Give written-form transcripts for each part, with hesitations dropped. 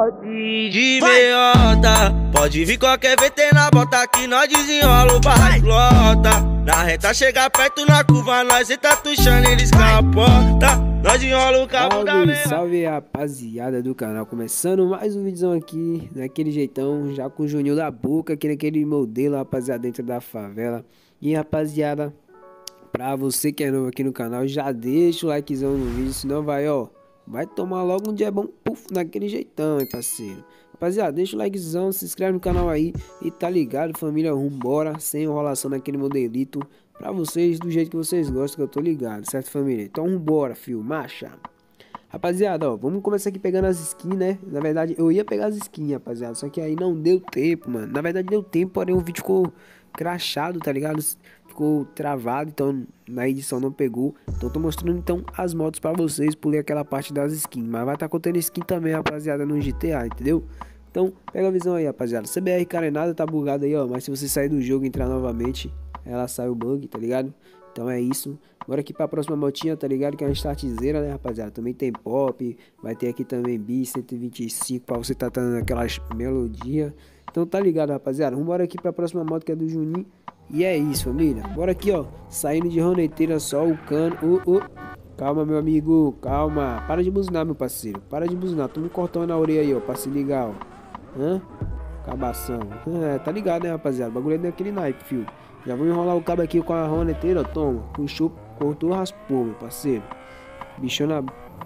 porte de meiota. Pode vir qualquer VT na bota que nós desenrola o barraco lota. Na reta chega perto na curva, nós tá tuchando, eles capota. Nós enrola o cabo da meia. Salve rapaziada do canal, começando mais um vídeo aqui, daquele jeitão, já com o Juninho da Boca, aqui naquele modelo, rapaziada, dentro da favela. E rapaziada, pra você que é novo aqui no canal, já deixa o likezão no vídeo, senão vai tomar logo um dia bom, puf, naquele jeitão, hein, parceiro. Rapaziada, deixa o likezão, se inscreve no canal aí e tá ligado, família, vambora, sem enrolação naquele modelito, pra vocês, do jeito que vocês gostam, que eu tô ligado, certo, família? Então vambora, fio, marcha. Rapaziada, vamos começar aqui pegando as skins, né? Na verdade, eu ia pegar as skins, rapaziada, só que aí não deu tempo, mano. Na verdade, deu tempo, porém o vídeo ficou crachado, tá ligado? Ficou travado, então na edição não pegou. Então tô mostrando então as motos pra vocês, pulei aquela parte das skins. Mas vai estar contendo skin também, rapaziada, no GTA, entendeu? Então pega a visão aí, rapaziada. CBR carenada tá bugada aí, mas se você sair do jogo e entrar novamente, ela sai o bug, tá ligado? Então é isso. Bora aqui pra próxima motinha, tá ligado? Que é uma startzeira, né, rapaziada? Também tem pop, vai ter aqui também bi 125 pra você tá dando aquelas melodias. Então tá ligado, rapaziada. Vambora aqui pra próxima moto que é do Juninho. E é isso, família. Bora aqui, saindo de roneteira só o cano. Calma, meu amigo, calma. Para de buzinar, meu parceiro. Para de buzinar. Toma um cortão na orelha aí, pra se ligar, Cabação. Tá ligado, né, rapaziada? O bagulho é daquele naipe, fio. Já vou enrolar o cabo aqui com a roneteira, toma. Puxou, cortou, raspou, meu parceiro. Bichona,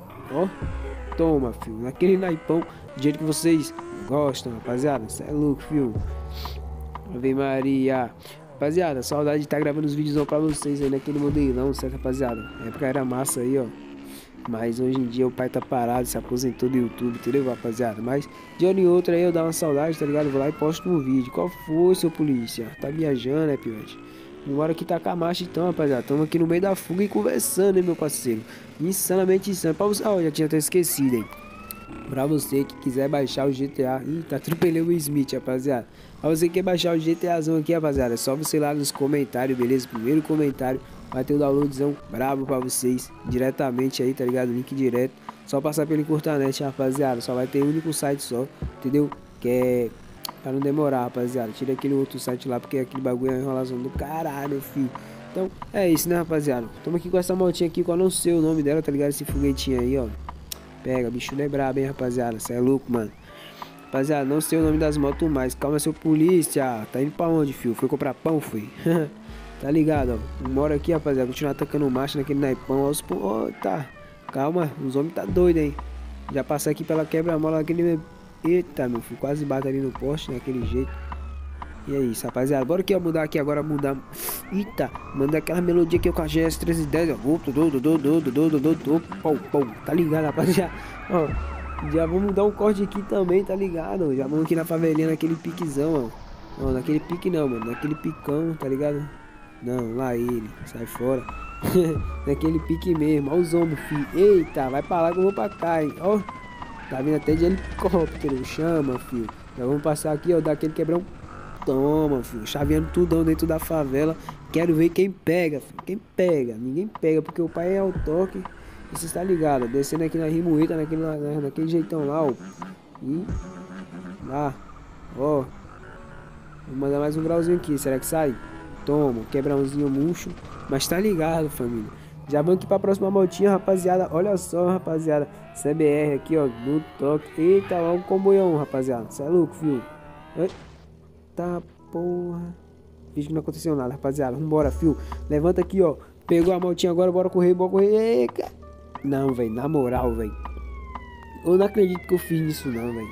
toma, fio. Naquele naipão, do jeito que vocês gostam, rapaziada. Cê é louco, fio. Ave Maria. Rapaziada, saudade de estar gravando os vídeos pra vocês aí naquele modelão, certo, rapaziada? Na época era massa aí, Mas hoje em dia o pai tá parado, se aposentou do YouTube, entendeu, rapaziada? Mas de ano em outro aí eu dou uma saudade, tá ligado? Vou lá e posto um vídeo. Qual foi, seu polícia? Tá viajando, né, pivete? Bora aqui tacar a marcha então, rapaziada. Tamo aqui no meio da fuga e conversando, hein, meu parceiro? Insanamente insano. Pra você... já tinha até esquecido, hein? Pra você que quiser baixar o GTA... Ih, tá atropelei o Smith, rapaziada. Pra você que quer baixar o GTAzão aqui, rapaziada, é só você ir lá nos comentários, beleza? Primeiro comentário vai ter o downloadzão brabo pra vocês, diretamente aí, tá ligado? Link direto. Só passar pelo Encurtanet, rapaziada. Só vai ter um único site só, entendeu? Que é... pra não demorar, rapaziada. Tira aquele outro site lá, porque aquele bagulho é uma enrolação do caralho, filho. Então, é isso, né, rapaziada? Tamo aqui com essa motinha aqui, que eu não sei o nome dela, tá ligado? Esse foguetinho aí, Pega, bicho é brabo, hein, rapaziada. Cê é louco, mano. Rapaziada, não sei o nome das motos mais. Calma, seu polícia. Tá indo pra onde, filho? Foi comprar pão, foi? Tá ligado, Mora aqui, rapaziada. Continuar atacando marcha naquele naipão. Tá. Calma, os homens tá doido, hein? Já passei aqui pela quebra-mola naquele... Eita, meu filho. Quase bate ali no poste, naquele jeito. E é isso, rapaziada. Bora aqui, mudar aqui agora, mudar. Eita, manda aquela melodia aqui com a GS 1310, Tá ligado, rapaziada? Já vamos dar um corte aqui também, tá ligado? Já vamos aqui na favelinha, naquele piquezão, Não, naquele pique não, mano. Naquele picão, tá ligado? Não, lá ele. Sai fora. Naquele pique mesmo. Ó os ombros, filho. Eita, vai pra lá que eu vou pra cá, hein? Tá vindo até de helicóptero. Chama, filho. Já vamos passar aqui, daquele quebrão. Toma, filho. Chaveando tudão dentro da favela. Quero ver quem pega, filho. Quem pega? Ninguém pega, porque o pai é ao toque. E você está ligado, descendo aqui na Rimueta, naquele jeitão lá, E lá, Vou mandar mais um grauzinho aqui, será que sai? Toma, quebrãozinho murcho. Mas tá ligado, família. Já vamos aqui pra próxima motinha, rapaziada. Olha só, rapaziada. CBR aqui, no toque. Eita, lá um comboião, rapaziada. Cê é louco, filho. Eita, porra. Finge que não aconteceu nada, rapaziada. Vambora, filho. Levanta aqui, Pegou a motinha agora, bora correr, Eita. Não, velho, na moral, velho. Eu não acredito que eu fiz isso não, velho.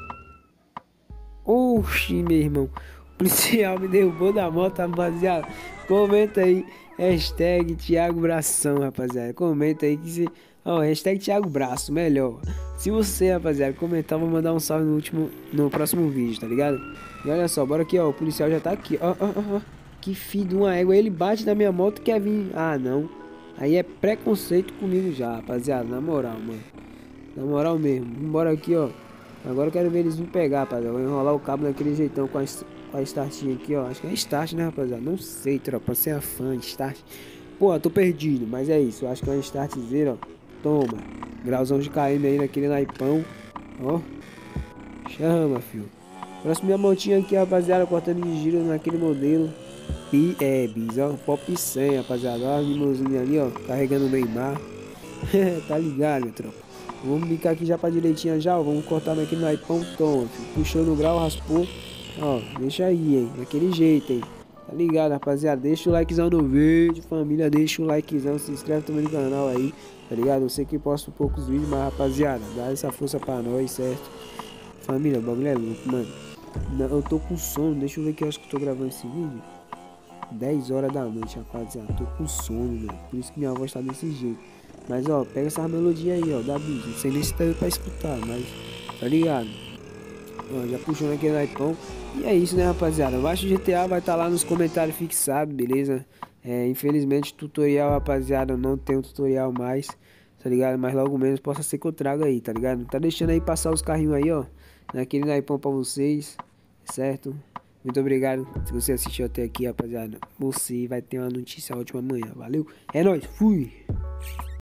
Oxi, meu irmão. O policial me derrubou da moto, rapaziada. Comenta aí. Hashtag Thiago Bração, rapaziada. Comenta aí que se... hashtag Thiago Braço, melhor. Se você, rapaziada, comentar, vou mandar um salve no próximo vídeo, tá ligado? E olha só, bora aqui, o policial já tá aqui. Que filho de uma égua. Ele bate na minha moto e quer vir. Ah, não. Aí é preconceito comigo já, rapaziada. Na moral, mano. Na moral mesmo. Vambora aqui, Agora eu quero ver eles me pegar, rapaziada. Vou enrolar o cabo daquele jeitão com a startinha aqui, Acho que é start, né, rapaziada? Não sei, tropa. Você é fã de start. Pô, tô perdido. Mas é isso. Eu acho que é uma startzeira, Toma. Grauzão de KM aí naquele naipão. Chama, filho. Próxima motinha aqui, rapaziada, cortando de giro naquele modelo. Bis, ó. Pop 100, rapaziada. Ó a limousine ali, ó. Carregando o Neymar. Tá ligado, meu tropa. Vamos bicar aqui já pra direitinha já, ó. Vamos cortar naquele naipão tom, filho. Puxou no grau, raspou. Ó, deixa aí, hein. Daquele jeito, hein. Tá ligado, rapaziada? Deixa o likezão no vídeo, família. Deixa o likezão, se inscreve também no canal aí, tá ligado? Eu sei que posto poucos vídeos, mas rapaziada, dá essa força pra nós, certo? Família, o bagulho é louco, mano. Não, eu tô com sono, deixa eu ver que horas que eu tô gravando esse vídeo. 10 horas da noite, rapaziada. Tô com sono, velho. Por isso que minha voz tá desse jeito. Mas ó, pega essa melodia aí, ó, da Bis. Não sei nem se tá pra escutar, mas tá ligado? Ó, já puxou naquele naipão. E é isso, né, rapaziada? Baixa o GTA, vai estar lá nos comentários fixado, beleza? Infelizmente, tutorial, rapaziada, não tem um tutorial mais, tá ligado? Mas logo menos possa ser que eu traga aí, tá ligado? Tá deixando aí passar os carrinhos aí, ó, naquele naipão pra vocês, certo? Muito obrigado se você assistiu até aqui, rapaziada. Você vai ter uma notícia ótima amanhã, valeu? É nóis, fui!